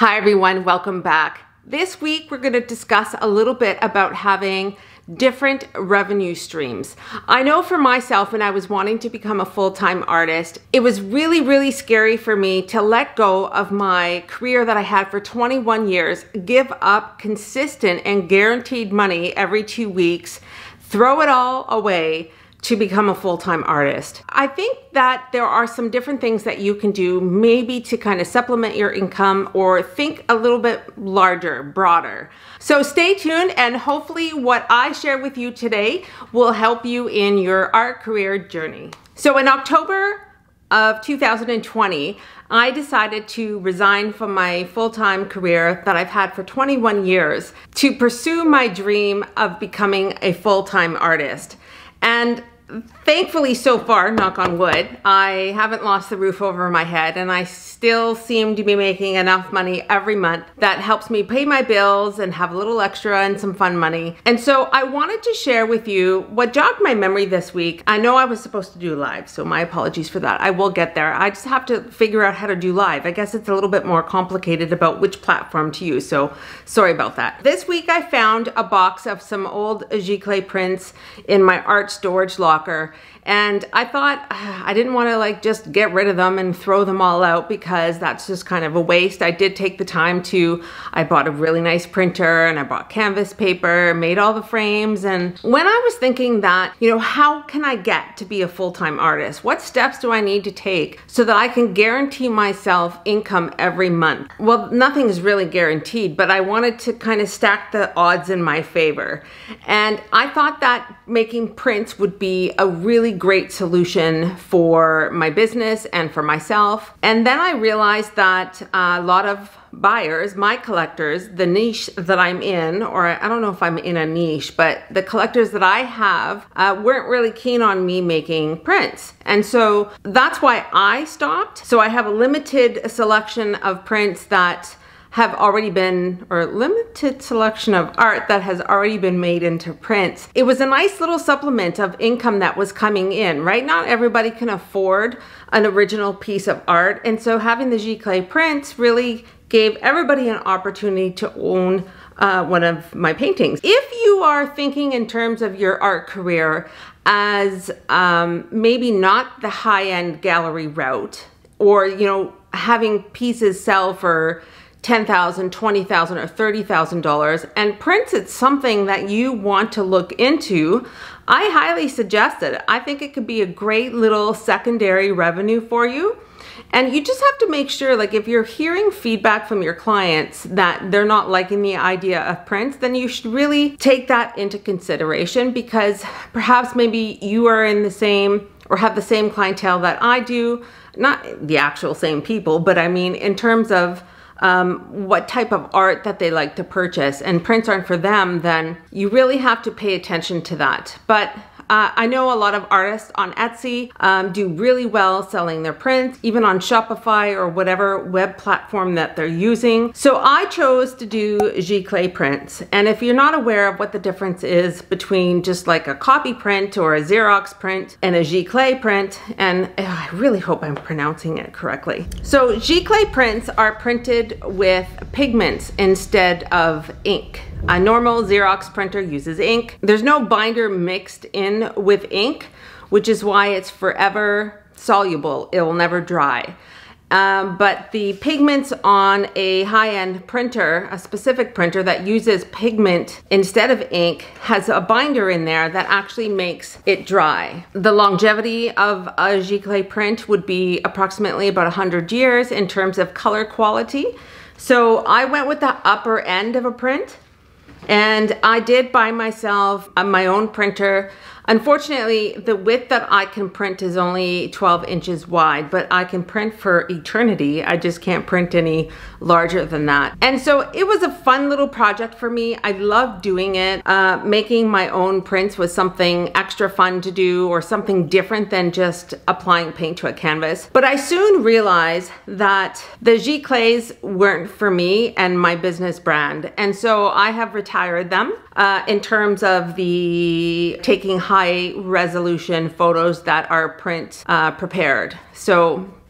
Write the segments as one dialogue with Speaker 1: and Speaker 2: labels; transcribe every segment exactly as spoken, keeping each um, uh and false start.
Speaker 1: Hi everyone, welcome back. This week we're going to discuss a little bit about having different revenue streams. I know for myself, when I was wanting to become a full-time artist, it was really, really scary for me to let go of my career that I had for twenty-one years, give up consistent and guaranteed money every two weeks, throw it all away to become a full-time artist. I think that there are some different things that you can do, maybe to kind of supplement your income or think a little bit larger, broader. So stay tuned, and hopefully what I share with you today will help you in your art career journey. So in October of two thousand twenty, I decided to resign from my full-time career that I've had for twenty-one years to pursue my dream of becoming a full-time artist. And thankfully, so far, knock on wood, I haven't lost the roof over my head, and I still seem to be making enough money every month that helps me pay my bills and have a little extra and some fun money. And so I wanted to share with you what jogged my memory this week. I know I was supposed to do live, so my apologies for that. I will get there. I just have to figure out how to do live. I guess it's a little bit more complicated about which platform to use, so sorry about that. This week I found a box of some old giclée prints in my art storage locker, and I thought uh, I didn't want to like just get rid of them and throw them all out, because that's just kind of a waste. I did take the time to, I bought a really nice printer and I bought canvas paper, made all the frames. And when I was thinking that, you know, how can I get to be a full-time artist? What steps do I need to take so that I can guarantee myself income every month? Well, nothing's really guaranteed, but I wanted to kind of stack the odds in my favor. And I thought that making prints would be a really great solution for my business and for myself. And then I realized that a lot of buyers, my collectors, the niche that I'm in, or I don't know if I'm in a niche, but the collectors that I have uh, weren't really keen on me making prints. And so that's why I stopped. So I have a limited selection of prints that have already been, or limited selection of art that has already been made into prints. It was a nice little supplement of income that was coming in, right? Not everybody can afford an original piece of art. And so having the giclée prints really gave everybody an opportunity to own uh, one of my paintings. If you are thinking in terms of your art career as um, maybe not the high-end gallery route, or, you know, having pieces sell for ten thousand dollars, twenty thousand dollars, or thirty thousand dollars, and prints, it's something that you want to look into, I highly suggest it. I think it could be a great little secondary revenue for you. And you just have to make sure, like, if you're hearing feedback from your clients that they're not liking the idea of prints, then you should really take that into consideration, because perhaps maybe you are in the same or have the same clientele that I do, not the actual same people, but I mean in terms of Um, what type of art that they like to purchase, and prints aren't for them, then you really have to pay attention to that. But Uh, I know a lot of artists on Etsy um, do really well selling their prints, even on Shopify or whatever web platform that they're using. So I chose to do giclée prints. And if you're not aware of what the difference is between just like a copy print or a Xerox print and a giclée print, and uh, I really hope I'm pronouncing it correctly. So giclée prints are printed with pigments instead of ink. A normal Xerox printer uses ink. There's no binder mixed in with ink, which is why it's forever soluble. It will never dry. Um, but the pigments on a high-end printer, a specific printer that uses pigment instead of ink, has a binder in there that actually makes it dry. The longevity of a giclée print would be approximately about one hundred years in terms of color quality. So I went with the upper end of a print. And I did buy myself my own printer. Unfortunately, the width that I can print is only twelve inches wide, but I can print for eternity. I just can't print any larger than that. And so it was a fun little project for me. I loved doing it. Uh, making my own prints was something extra fun to do, or something different than just applying paint to a canvas. But I soon realized that the giclées weren't for me and my business brand. And so I have retired them uh, in terms of the taking high resolution photos that are print uh, prepared. So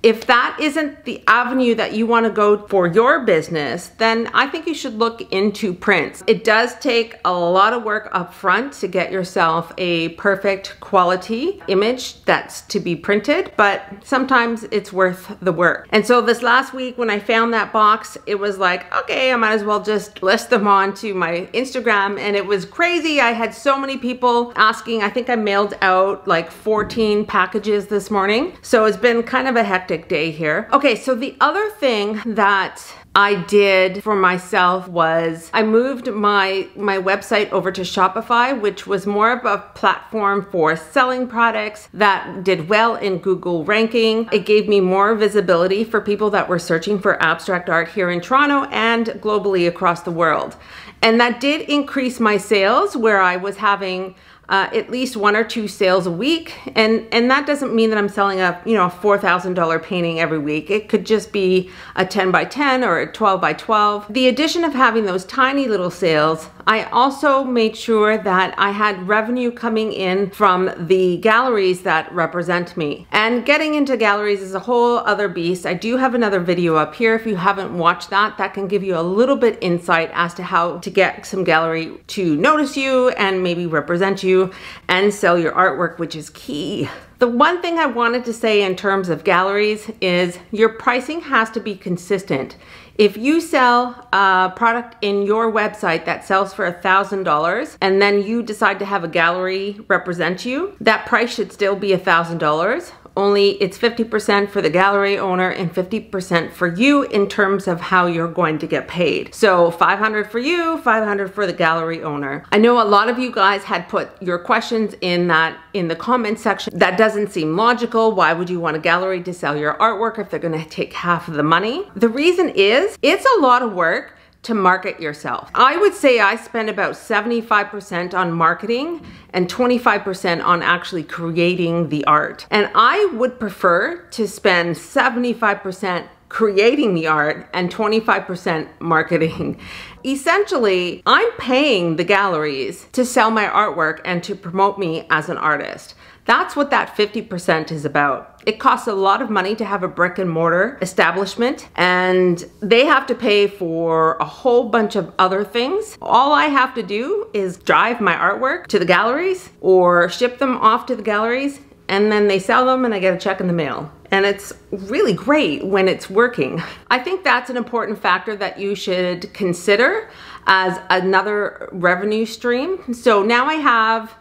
Speaker 1: if that isn't the avenue that you want to go for your business, then I think you should look into prints. It does take a lot of work up front to get yourself a perfect quality image that's to be printed, but sometimes it's worth the work. And so this last week when I found that box, it was like, okay, I might as well just list them onto my Instagram, and it was crazy. I had so many people asking. I think I mailed out like fourteen packages this morning. So it's been kind of a hectic day here. Okay, so the other thing that I did for myself was I moved my my website over to Shopify, which was more of a platform for selling products that did well in Google ranking. It gave me more visibility for people that were searching for abstract art here in Toronto and globally across the world. And that did increase my sales, where I was having Uh, at least one or two sales a week. And, and that doesn't mean that I'm selling a, you know, a four thousand dollar painting every week. It could just be a ten by ten or a twelve by twelve. The addition of having those tiny little sales, I also made sure that I had revenue coming in from the galleries that represent me. And getting into galleries is a whole other beast. I do have another video up here if you haven't watched that. That can give you a little bit insight as to how to get some gallery to notice you and maybe represent you and sell your artwork, which is key. The one thing I wanted to say in terms of galleries is your pricing has to be consistent. If you sell a product in your website that sells for a thousand dollars and then you decide to have a gallery represent you, that price should still be a thousand dollars. Only it's fifty percent for the gallery owner and fifty percent for you in terms of how you're going to get paid. So five hundred for you, five hundred for the gallery owner. I know a lot of you guys had put your questions in that in the comment section. That doesn't seem logical. Why would you want a gallery to sell your artwork if they're going to take half of the money? The reason is it's a lot of work to market yourself. I would say I spend about seventy-five percent on marketing and twenty-five percent on actually creating the art. And I would prefer to spend seventy-five percent creating the art and twenty-five percent marketing. Essentially, I'm paying the galleries to sell my artwork and to promote me as an artist. That's what that fifty percent is about. It costs a lot of money to have a brick and mortar establishment, and they have to pay for a whole bunch of other things. All I have to do is drive my artwork to the galleries or ship them off to the galleries, and then they sell them and I get a check in the mail. And it's really great when it's working. I think that's an important factor that you should consider as another revenue stream. So now I have,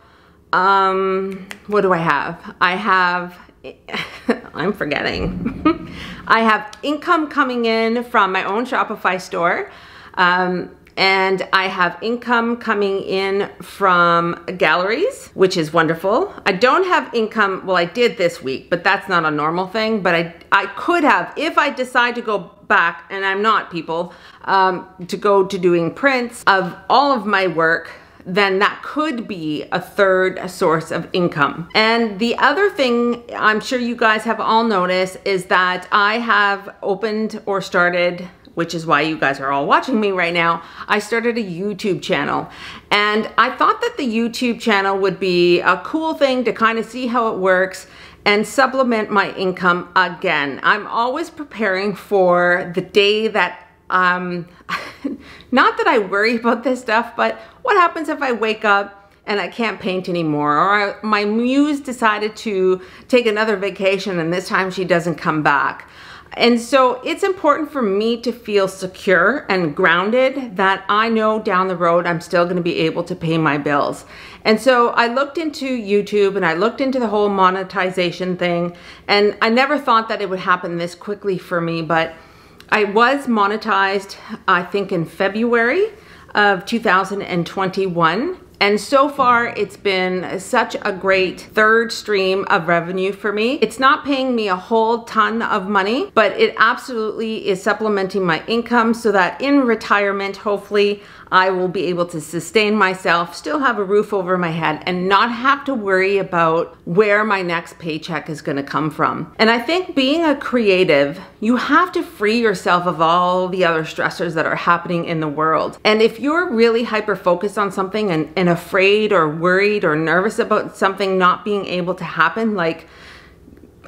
Speaker 1: um, what do I have? I have, I'm forgetting. I have income coming in from my own Shopify store. Um, And I have income coming in from galleries, which is wonderful. I don't have income, well, I did this week, but that's not a normal thing. But I, I could have, if I decide to go back, and I'm not, people, um, to go to doing prints of all of my work, then that could be a third source of income. And the other thing I'm sure you guys have all noticed is that I have opened or started, which is why you guys are all watching me right now, I started a YouTube channel. And I thought that the YouTube channel would be a cool thing to kind of see how it works and supplement my income again. I'm always preparing for the day that, um, not that I worry about this stuff, but what happens if I wake up and I can't paint anymore, or I, my muse decided to take another vacation and this time she doesn't come back. And so it's important for me to feel secure and grounded that I know down the road I'm still going to be able to pay my bills. And so I looked into YouTube and I looked into the whole monetization thing, and I never thought that it would happen this quickly for me, but I was monetized, I think, in February of two thousand twenty-one. And so far, it's been such a great third stream of revenue for me. It's not paying me a whole ton of money, but it absolutely is supplementing my income so that in retirement, hopefully, I will be able to sustain myself, still have a roof over my head, and not have to worry about where my next paycheck is gonna come from. And I think being a creative, you have to free yourself of all the other stressors that are happening in the world. And if you're really hyper-focused on something and, and afraid or worried or nervous about something not being able to happen, like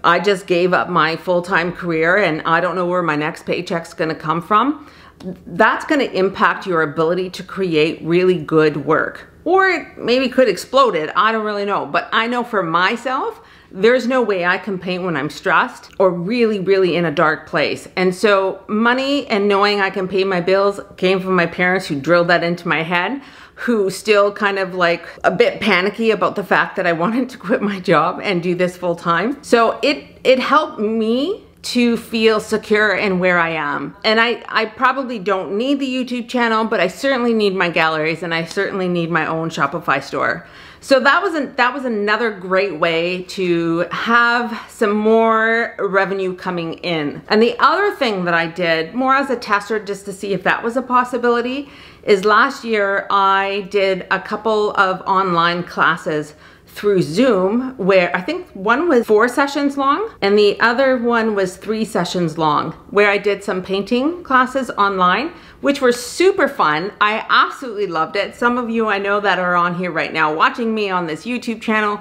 Speaker 1: I just gave up my full-time career and I don't know where my next paycheck's gonna come from, that's gonna impact your ability to create really good work. Or it maybe could explode it, I don't really know. But I know for myself, there's no way I can paint when I'm stressed or really, really in a dark place. And so money and knowing I can pay my bills came from my parents who drilled that into my head, who still kind of like a bit panicky about the fact that I wanted to quit my job and do this full time. So it, it helped me to feel secure in where I am. And I, I probably don't need the YouTube channel, but I certainly need my galleries and I certainly need my own Shopify store. So that was, an, that was another great way to have some more revenue coming in. And the other thing that I did, more as a tester just to see if that was a possibility, is last year I did a couple of online classes through Zoom, where I think one was four sessions long and the other one was three sessions long, where I did some painting classes online, which were super fun. I absolutely loved it. Some of you I know that are on here right now watching me on this YouTube channel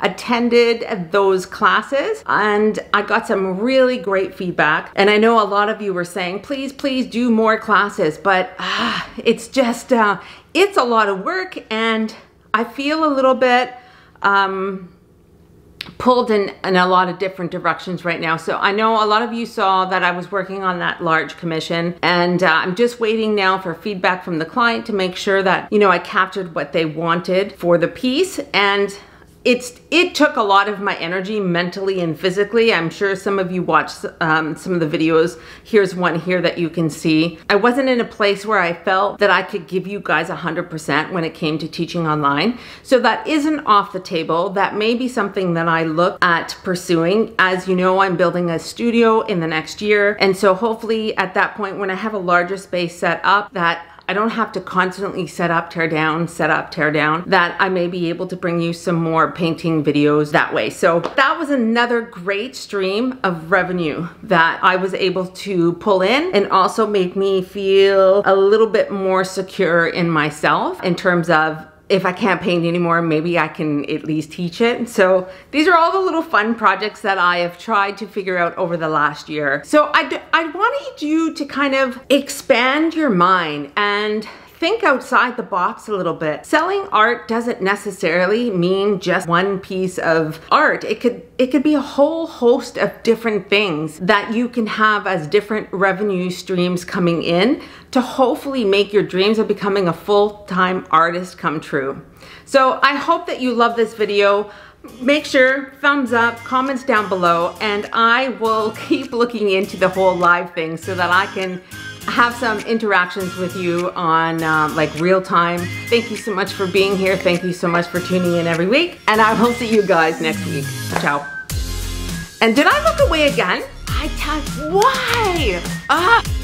Speaker 1: attended those classes and I got some really great feedback. And I know a lot of you were saying, please, please do more classes, but ah, it's just, uh, it's a lot of work and I feel a little bit Um, pulled in, in a lot of different directions right now. So I know a lot of you saw that I was working on that large commission and uh, I'm just waiting now for feedback from the client to make sure that, you know, I captured what they wanted for the piece. And It's, it took a lot of my energy mentally and physically. I'm sure some of you watched um, some of the videos. Here's one here that you can see. I wasn't in a place where I felt that I could give you guys one hundred percent when it came to teaching online. So that isn't off the table. That may be something that I look at pursuing. As you know, I'm building a studio in the next year. And so hopefully at that point when I have a larger space set up, that I don't have to constantly set up, tear down, set up, tear down, that I may be able to bring you some more painting videos that way. So that was another great stream of revenue that I was able to pull in and also made me feel a little bit more secure in myself in terms of, if I can't paint anymore, maybe I can at least teach it. So these are all the little fun projects that I have tried to figure out over the last year. So I, I wanted you to kind of expand your mind and think outside the box a little bit. Selling art doesn't necessarily mean just one piece of art. It could it could be a whole host of different things that you can have as different revenue streams coming in to hopefully make your dreams of becoming a full-time artist come true. So I hope that you love this video. Make sure, thumbs up, comments down below, and I will keep looking into the whole live thing so that I can have some interactions with you on uh, like real time. Thank you so much for being here. Thank you so much for tuning in every week. And I will see you guys next week. Ciao. And did I look away again? I tell why? Ah.